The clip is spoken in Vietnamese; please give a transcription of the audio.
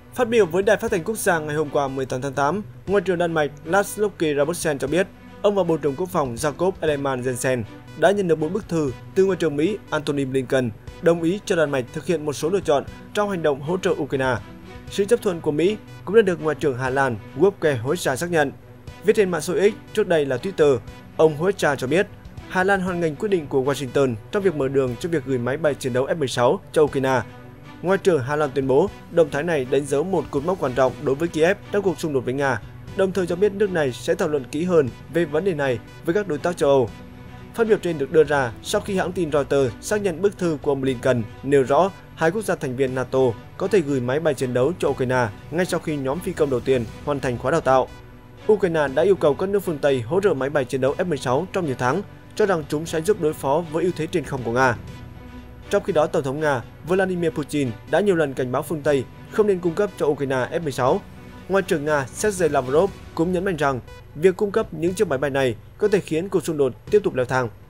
Phát biểu với Đài Phát thanh Quốc gia ngày hôm qua 18 tháng 8, Ngoại trưởng Đan Mạch Lars Løkke Rasmussen cho biết, ông và Bộ trưởng Quốc phòng Jakob Ellemann-Jensen đã nhận được một bức thư từ Ngoại trưởng Mỹ Antony Blinken đồng ý cho Đan Mạch thực hiện một số lựa chọn trong hành động hỗ trợ Ukraine. Sự chấp thuận của Mỹ cũng đã được Ngoại trưởng Hà Lan Wopke Hoekstra xác nhận. Viết trên mạng xã hội X, trước đây là Twitter, ông Hoekstra cho biết Hà Lan hoan nghênh quyết định của Washington trong việc mở đường cho việc gửi máy bay chiến đấu F-16 cho Ukraine. Ngoại trưởng Hà Lan tuyên bố động thái này đánh dấu một cột mốc quan trọng đối với Kiev trong cuộc xung đột với Nga, đồng thời cho biết nước này sẽ thảo luận kỹ hơn về vấn đề này với các đối tác châu Âu. Phát biểu trên được đưa ra sau khi hãng tin Reuters xác nhận bức thư của ông Blinken nêu rõ hai quốc gia thành viên NATO có thể gửi máy bay chiến đấu cho Ukraine ngay sau khi nhóm phi công đầu tiên hoàn thành khóa đào tạo. Ukraine đã yêu cầu các nước phương Tây hỗ trợ máy bay chiến đấu F-16 trong nhiều tháng, cho rằng chúng sẽ giúp đối phó với ưu thế trên không của Nga. Trong khi đó, Tổng thống Nga Vladimir Putin đã nhiều lần cảnh báo phương Tây không nên cung cấp cho Ukraine F-16. Ngoại trưởng Nga Sergei Lavrov cũng nhấn mạnh rằng việc cung cấp những chiếc máy bay này có thể khiến cuộc xung đột tiếp tục leo thang.